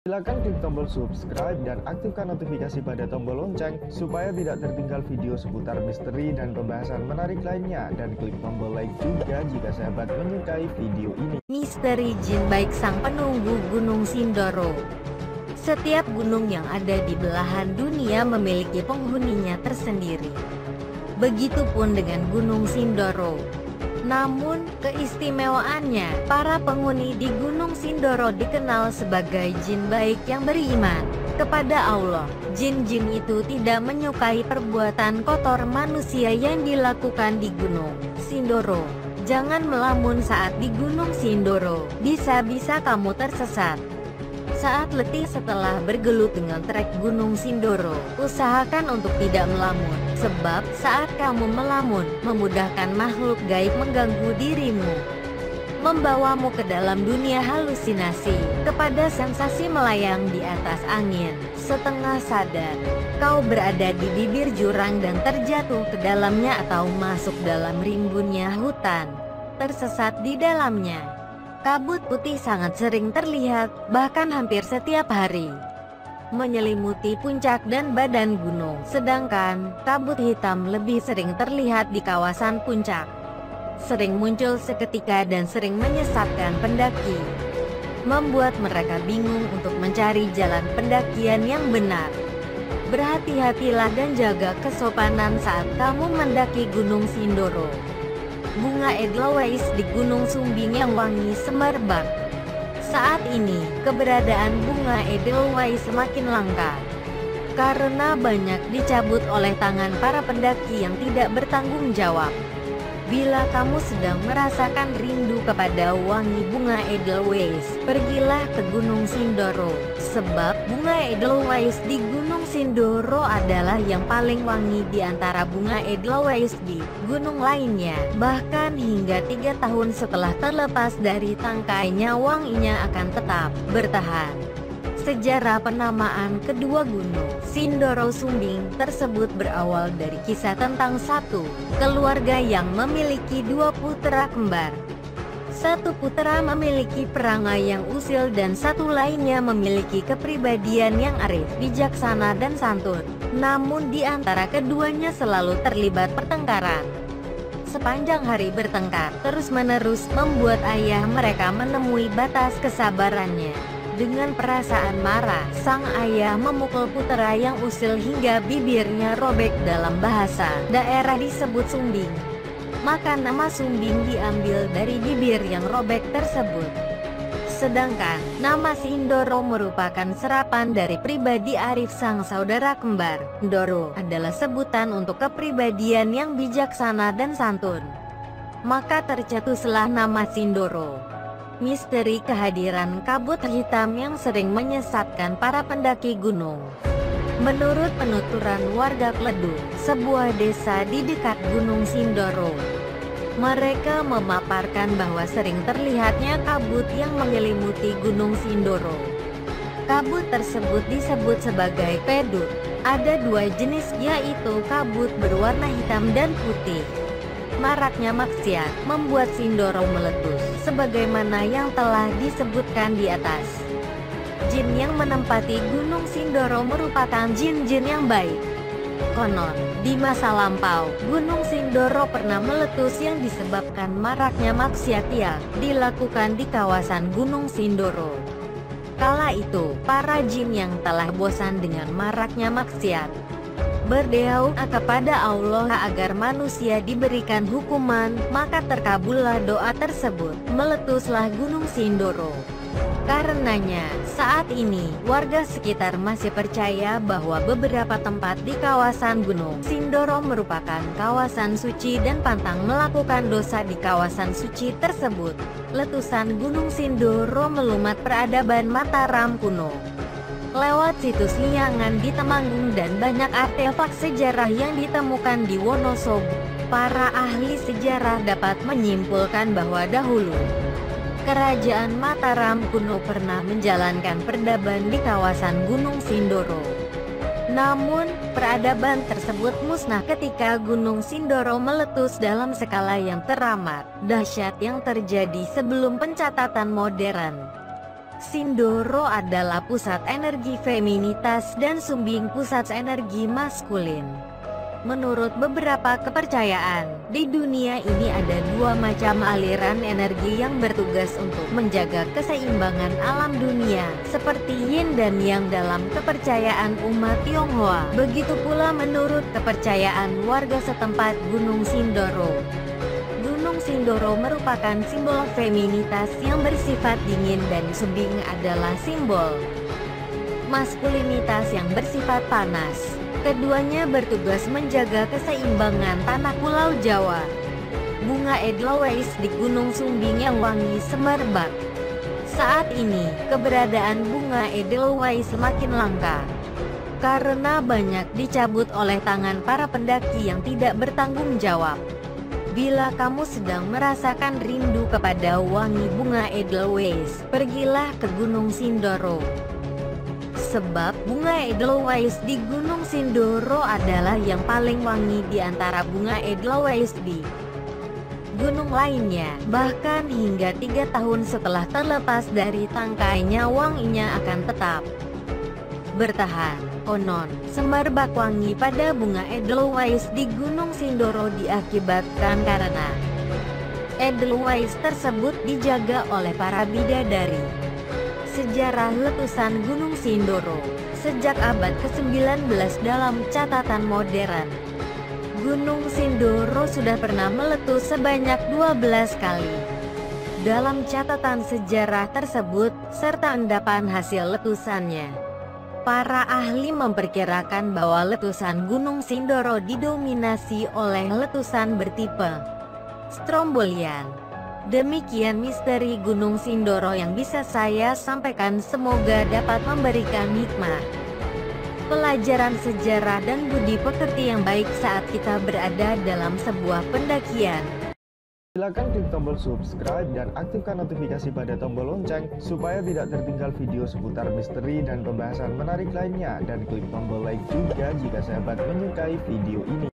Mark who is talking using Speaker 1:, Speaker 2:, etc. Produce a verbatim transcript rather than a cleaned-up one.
Speaker 1: Silakan klik tombol subscribe dan aktifkan notifikasi pada tombol lonceng supaya tidak tertinggal video seputar misteri dan pembahasan menarik lainnya, dan klik tombol like juga jika sahabat menyukai video ini.
Speaker 2: Misteri jin baik sang penunggu Gunung Sindoro. Setiap gunung yang ada di belahan dunia memiliki penghuninya tersendiri. Begitupun dengan Gunung Sindoro. Namun, keistimewaannya, para penghuni di Gunung Sindoro dikenal sebagai jin baik yang beriman kepada Allah. Jin-jin itu tidak menyukai perbuatan kotor manusia yang dilakukan di Gunung Sindoro. Jangan melamun saat di Gunung Sindoro, bisa-bisa kamu tersesat. Saat letih setelah bergelut dengan trek Gunung Sindoro, usahakan untuk tidak melamun, sebab saat kamu melamun, memudahkan makhluk gaib mengganggu dirimu, membawamu ke dalam dunia halusinasi, kepada sensasi melayang di atas angin. Setengah sadar, kau berada di bibir jurang dan terjatuh ke dalamnya, atau masuk dalam rimbunnya hutan, tersesat di dalamnya. Kabut putih sangat sering terlihat, bahkan hampir setiap hari, menyelimuti puncak dan badan gunung. Sedangkan, kabut hitam lebih sering terlihat di kawasan puncak. Sering muncul seketika dan sering menyesatkan pendaki, membuat mereka bingung untuk mencari jalan pendakian yang benar. Berhati-hatilah dan jaga kesopanan saat kamu mendaki Gunung Sindoro. Bunga Edelweiss di Gunung Sumbing yang wangi semerbak. Saat ini, keberadaan bunga Edelweiss semakin langka, karena banyak dicabut oleh tangan para pendaki yang tidak bertanggung jawab. Bila kamu sedang merasakan rindu kepada wangi bunga Edelweiss, pergilah ke Gunung Sindoro, sebab bunga Edelweiss di Gunung Sindoro adalah yang paling wangi di antara bunga Edelweiss di gunung lainnya. Bahkan hingga tiga tahun setelah terlepas dari tangkainya, wanginya akan tetap bertahan. Sejarah penamaan kedua gunung Sindoro Sumbing tersebut berawal dari kisah tentang satu keluarga yang memiliki dua putra kembar. Satu putra memiliki perangai yang usil dan satu lainnya memiliki kepribadian yang arif, bijaksana dan santun. Namun di antara keduanya selalu terlibat pertengkaran. Sepanjang hari bertengkar terus-menerus membuat ayah mereka menemui batas kesabarannya. Dengan perasaan marah, sang ayah memukul putra yang usil hingga bibirnya robek. Dalam bahasa daerah disebut sumbing, maka nama Sumbing diambil dari bibir yang robek tersebut. Sedangkan, nama Sindoro merupakan serapan dari pribadi arif sang saudara kembar. Ndoro adalah sebutan untuk kepribadian yang bijaksana dan santun. Maka tercetuslah nama Sindoro. Misteri kehadiran kabut hitam yang sering menyesatkan para pendaki gunung. Menurut penuturan warga Kleduk, sebuah desa di dekat Gunung Sindoro, mereka memaparkan bahwa sering terlihatnya kabut yang menyelimuti Gunung Sindoro. Kabut tersebut disebut sebagai pedut. Ada dua jenis, yaitu kabut berwarna hitam dan putih. Maraknya maksiat membuat Sindoro meletus, sebagaimana yang telah disebutkan di atas. Jin yang menempati Gunung Sindoro merupakan jin-jin yang baik. Konon, di masa lampau, Gunung Sindoro pernah meletus yang disebabkan maraknya maksiat yang dilakukan di kawasan Gunung Sindoro. Kala itu, para jin yang telah bosan dengan maraknya maksiat berdoa kepada Allah agar manusia diberikan hukuman, maka terkabullah doa tersebut. Meletuslah Gunung Sindoro. Karenanya, saat ini, warga sekitar masih percaya bahwa beberapa tempat di kawasan Gunung Sindoro merupakan kawasan suci dan pantang melakukan dosa di kawasan suci tersebut. Letusan Gunung Sindoro melumat peradaban Mataram kuno. Lewat situs liangan di Temanggung dan banyak artefak sejarah yang ditemukan di Wonosobo, para ahli sejarah dapat menyimpulkan bahwa dahulu Kerajaan Mataram kuno pernah menjalankan peradaban di kawasan Gunung Sindoro. Namun, peradaban tersebut musnah ketika Gunung Sindoro meletus dalam skala yang teramat dahsyat yang terjadi sebelum pencatatan modern. Sindoro adalah pusat energi feminitas dan Sumbing pusat energi maskulin. Menurut beberapa kepercayaan, di dunia ini ada dua macam aliran energi yang bertugas untuk menjaga keseimbangan alam dunia, seperti Yin dan Yang dalam kepercayaan umat Tionghoa. Begitu pula menurut kepercayaan warga setempat Gunung Sindoro. Gunung Sindoro merupakan simbol feminitas yang bersifat dingin dan Sumbing adalah simbol maskulinitas yang bersifat panas. Keduanya bertugas menjaga keseimbangan tanah Pulau Jawa. Bunga Edelweiss di Gunung Sumbing yang wangi semerbak. Saat ini, keberadaan bunga Edelweiss semakin langka karena banyak dicabut oleh tangan para pendaki yang tidak bertanggung jawab. Bila kamu sedang merasakan rindu kepada wangi bunga Edelweiss, pergilah ke Gunung Sindoro. Sebab bunga Edelweiss di Gunung Sindoro adalah yang paling wangi di antara bunga Edelweiss di gunung lainnya. Bahkan hingga tiga tahun setelah terlepas dari tangkainya, wanginya akan tetap bertahan. Konon, semerbak wangi pada bunga Edelweiss di Gunung Sindoro diakibatkan karena Edelweiss tersebut dijaga oleh para bidadari. Sejarah letusan Gunung Sindoro sejak abad ke sembilan belas dalam catatan modern. Gunung Sindoro sudah pernah meletus sebanyak dua belas kali. Dalam catatan sejarah tersebut, serta endapan hasil letusannya, para ahli memperkirakan bahwa letusan Gunung Sindoro didominasi oleh letusan bertipe Strombolian. Demikian misteri Gunung Sindoro yang bisa saya sampaikan, semoga dapat memberikan hikmah, pelajaran sejarah dan budi pekerti yang baik saat kita berada dalam sebuah pendakian.
Speaker 1: Silakan klik tombol subscribe dan aktifkan notifikasi pada tombol lonceng supaya tidak tertinggal video seputar misteri dan pembahasan menarik lainnya, dan klik tombol like juga jika sahabat menyukai video ini.